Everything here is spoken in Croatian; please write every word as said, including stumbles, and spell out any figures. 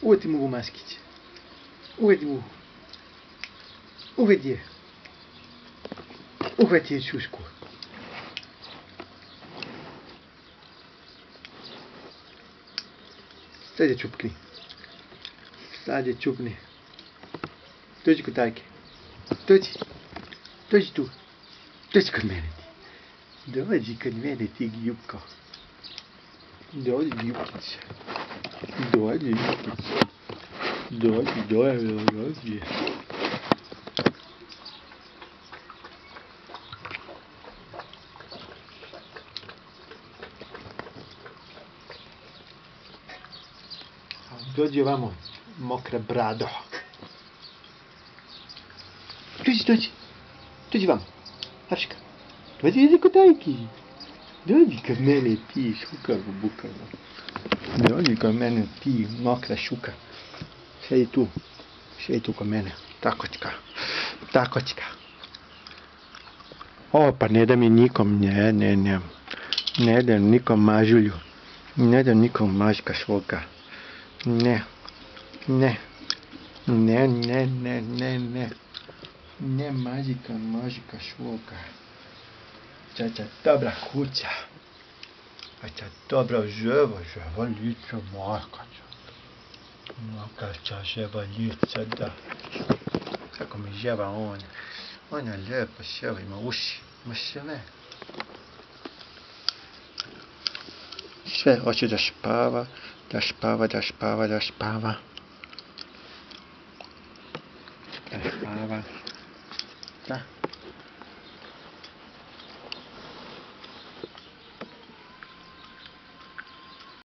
Uhvati mu maskić. Uhvati mu. Uhvati je. Uhvati je čušku. Sad je čupni. Sad je čupni. Dođi kod tajke. Dođi. Dođi tu. Dođi kod mene ti. Dođi kod mene ti Ljubko. Dođi Ljubkić. Dođi Ljubkić. Dođi, dođi, dođi. Dođi ovamo, mokra brado. Dođi, dođi. Dođi vamo. Haška. Dođi, dođi kod tajki. Dođi kod mene ti, šukavo, bukavo. Dođi kod mene ti, mokra šuka. Sjedi tu. Sjedi tu kod mene. Takočka. Takočka. O, pa ne da mi nikom, ne, ne, ne. Ne da nikom mažulju. Ne da nikom mažka švoka. Ne. Ne. Ne, ne, ne, ne, ne. Ne mažika, mažika švoka. Čača dobra kuća. Čača dobro živo, živo lice makača. Makača živo lice, da. Kako mi ževa on. On je lijepo ževa, ima uši, ima sve. Sve hoće da špava, da špava, da špava, da špava. Da špava.